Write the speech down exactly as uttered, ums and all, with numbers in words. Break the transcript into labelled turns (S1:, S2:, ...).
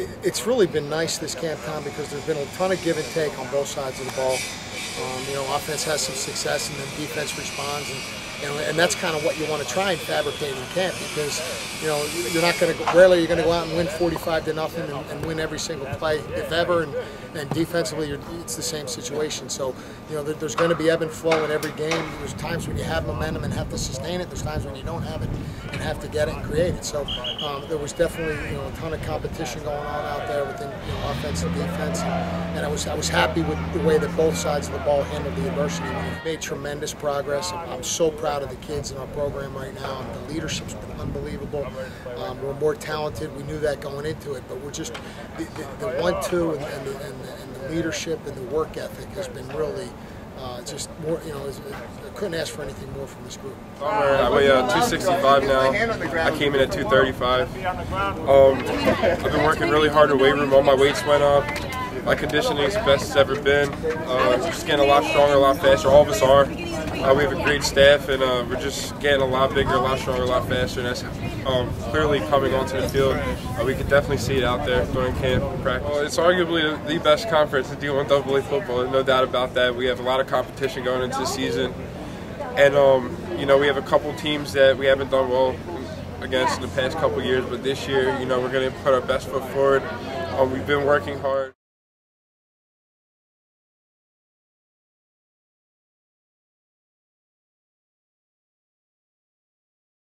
S1: it's really been nice this camp, Tom, because there's been a ton of give and take on both sides of the ball. Um, you know, offense has some success, and then defense responds, and you know, and that's kind of what you want to try and fabricate in camp, because you know you're not going to rarely you're going to go out and win forty-five to nothing and, and win every single play, if ever, and, and defensively you're, it's the same situation. So you know there, there's going to be ebb and flow in every game. There's times when you have momentum and have to sustain it. There's times when you don't have it and have to get it and create it. So um, there was definitely you know a ton of competition going on out there within you know, offense and defense, and, and I was I was happy with the way that both sides of the ball handled the adversity. We've made tremendous progress. I'm so proud of the kids in our program right now. The leadership's been unbelievable. Um, we're more talented. We knew that going into it, but we're just the, the, the one-two and, and, the, and, the, and the leadership and the work ethic has been really uh, just more. You know, I couldn't ask for anything more from this group.
S2: I weigh uh, two sixty-five now. I came in at two thirty-five. Um, I've been working really hard in the weight room. All my weights went up. My conditioning is the best it's ever been. Uh, just getting a lot stronger, a lot faster. All of us are. Uh, we have a great staff, and uh, we're just getting a lot bigger, a lot stronger, a lot faster. And that's um, clearly coming onto the field. Uh, we can definitely see it out there during camp and practice. Well, it's arguably the best conference in D one double A football. No doubt about that. We have a lot of competition going into the season, and um, you know we have a couple teams that we haven't done well against in the past couple years. But this year, you know, we're going to put our best foot forward. Um, we've been working hard.